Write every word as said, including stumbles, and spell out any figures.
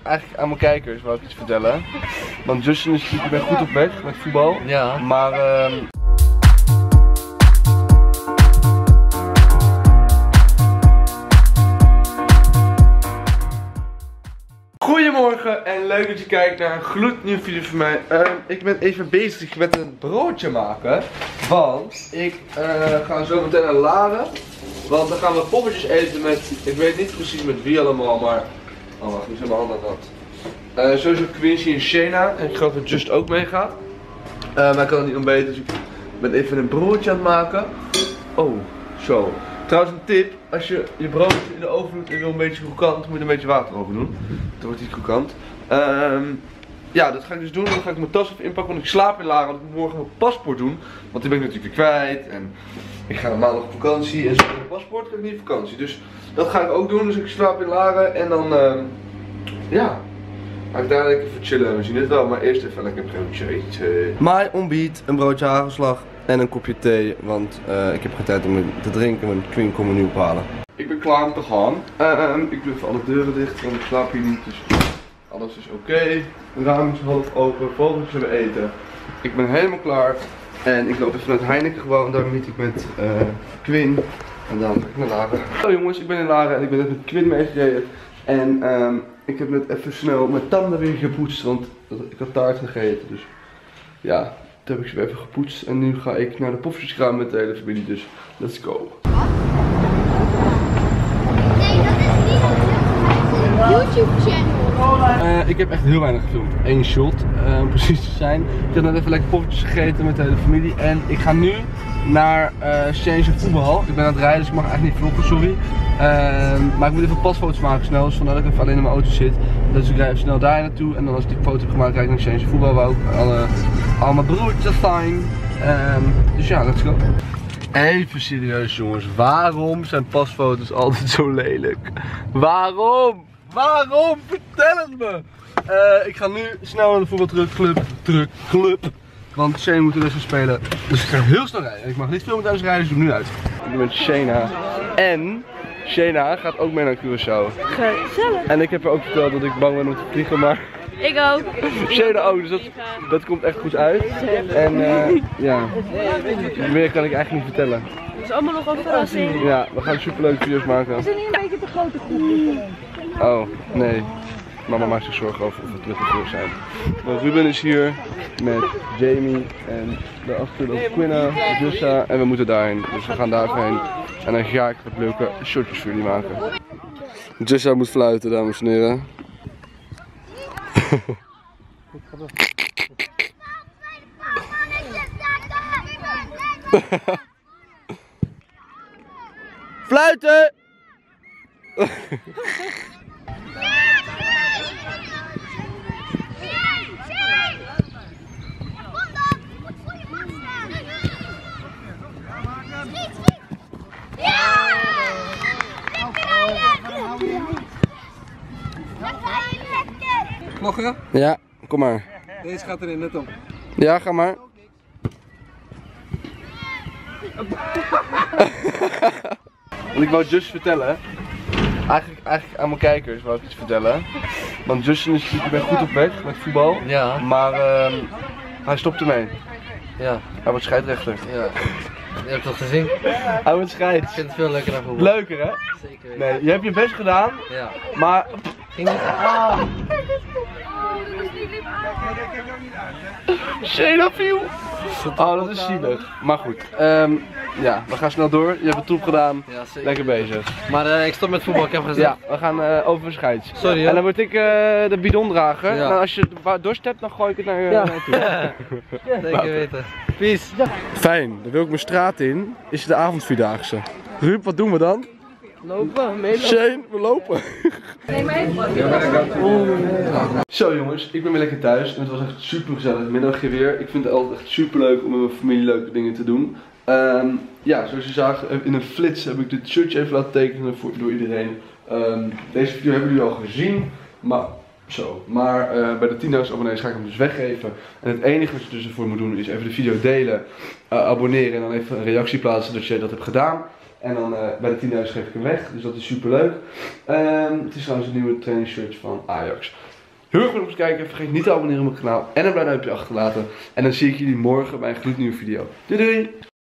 eigenlijk aan mijn kijkers wou ik iets vertellen. Want Justin is natuurlijk, ik ben goed op weg met voetbal. Ja. Maar uh... Goedemorgen en leuk dat je kijkt naar een gloednieuwe video van mij. Uh, ik ben even bezig met een broodje maken. Want ik uh, ga zo meteen naar Laren. Want dan gaan we poppetjes eten met, ik weet niet precies met wie allemaal, maar... Oh wacht, nu zijn mijn handen aan dat. Uh, sowieso Quincy en Shayna. En ik geloof dat Just ook meegaat. Uh, maar ik kan het niet ontbeten, dus ik ben even een broodje aan het maken. Oh, zo. Trouwens een tip, als je je broodje in de oven doet en wil een beetje krokant, moet je er een beetje water over doen. Dan wordt hij krokant. Um, ja, dat ga ik dus doen. Dan ga ik mijn tas even inpakken, want ik slaap in Laren. Want ik moet morgen mijn paspoort doen. Want die ben ik natuurlijk weer kwijt. En ik ga maandag op vakantie en zonder mijn paspoort ga ik niet op vakantie. Dus dat ga ik ook doen. Dus ik slaap in Laren en dan, uh, ja, ga ik daar lekker even chillen. We zien het wel, maar eerst even lekker een broodje eten. My ontbijt, een broodje hagelslag en een kopje thee. Want uh, ik heb geen tijd om te drinken, want Queen komt me nu ophalen. Ik ben klaar om te gaan. Uh, ik doe even alle deuren dicht, want ik slaap hier niet. Dus alles is oké. Okay. De raam is half open, volgende zullen we eten. Ik ben helemaal klaar. En ik loop even naar het Heineken gewoon en daar meet ik met uh, Quinn. En dan ga ik naar Laren. Hallo jongens, ik ben in Laren en ik ben net met Quinn meegereden. En um, ik heb net even snel mijn tanden weer gepoetst, want ik had taart gegeten. Dus ja, toen heb ik ze weer even gepoetst. En nu ga ik naar de poffertjeskraam met de hele familie, dus let's go. YouTube channel. Uh, ik heb echt heel weinig gefilmd. Eén shot, uh, om precies te zijn. Ik heb net even lekker poffertjes gegeten met de hele familie. En ik ga nu naar uh, Change voetbal. Ik ben aan het rijden, dus ik mag eigenlijk niet vloggen, sorry. Uh, maar ik moet even pasfoto's maken snel, dus vandaar dat ik even alleen in mijn auto zit. Dus ik rijd even snel daar naartoe. En dan als ik die foto heb gemaakt, rijd ik naar Change voetbal. Waar ook alle, al mijn broertjes zijn. Uh, dus ja, let's go. Even serieus jongens, waarom zijn pasfoto's altijd zo lelijk? Waarom? Waarom? Vertel het me! Uh, ik ga nu snel naar de voetbalclub, terug, club. Want Shane moet er dus gaan spelen. Dus ik ga heel snel rijden. Ik mag niet filmen tijdens rijden, dus doe ik nu uit. Ik ben met Shayna. En Shayna gaat ook mee naar Curaçao. Gezellig. En ik heb haar ook verteld dat ik bang ben om te vliegen, maar... Ik ook. Shayna ook, dus dat, dat komt echt goed uit. En uh, ja, meer kan ik eigenlijk niet vertellen. Het is allemaal nog een verrassing. Ja, we gaan superleuke video's maken. Is het niet een beetje te grote groep? Oh, nee. Mama maakt zich zorgen over of we terug terug zijn. Maar Ruben is hier met Jamie en daarachter loopt Quinna, Jussa en we moeten daarheen. Dus we gaan daarheen en dan ga ik wat leuke shotjes voor jullie maken. Jussa moet fluiten, dames en heren. Fluiten! Vloggen? Ja, kom maar. Deze gaat erin, let op. Ja, ga maar. Want ik wou Just vertellen. Eigenlijk, eigenlijk aan mijn kijkers wou ik iets vertellen. Want Justin is natuurlijk, ik ben goed op weg met voetbal. Ja. Maar uh, hij stopt ermee. Ja. Hij wordt scheidsrechter. Ja. Je hebt het gezien? Hij wordt scheids. Ik vind het veel leuker dan voetbal. Leuker hè? Zeker weten. Nee, je hebt je best gedaan. Ja. Maar... Ging niet. Ah. Shayna viel. Oh, dat is zielig. Maar goed. Um, ja, we gaan snel door. Je hebt het troep gedaan. Ja, zeker. Lekker bezig. Maar uh, ik stop met voetbal, ik heb gezegd. Ja, we gaan uh, over scheids. Sorry hoor. En dan word ik uh, de bidon dragen. Ja. En als je dorst hebt, dan gooi ik het naar je ja. toe. Zeker weten. Peace. Fijn, dan wil ik mijn straat in. Is het de avondvierdaagse. Ruud, wat doen we dan? Lopen, meelopen. Shane, we lopen. Zo jongens, ik ben weer lekker thuis en het was echt super gezellig middagje weer. Ik vind het altijd echt super leuk om met mijn familie leuke dingen te doen. Um, ja, zoals je zag in een flits heb ik dit shirtje even laten tekenen voor, door iedereen. Um, deze video hebben jullie al gezien, maar zo. Maar uh, bij de tienduizend abonnees ga ik hem dus weggeven. En het enige wat je dus ervoor moet doen is even de video delen, uh, abonneren en dan even een reactie plaatsen dat je dat hebt gedaan. En dan uh, bij de tienduizend geef ik hem weg, dus dat is super leuk. Um, het is trouwens een nieuwe trainingsshirt van Ajax. Heel erg bedankt voor het kijken. Vergeet niet te abonneren op mijn kanaal en een blauw duimpje achter te laten. En dan zie ik jullie morgen bij een gloednieuwe video. Doei doei!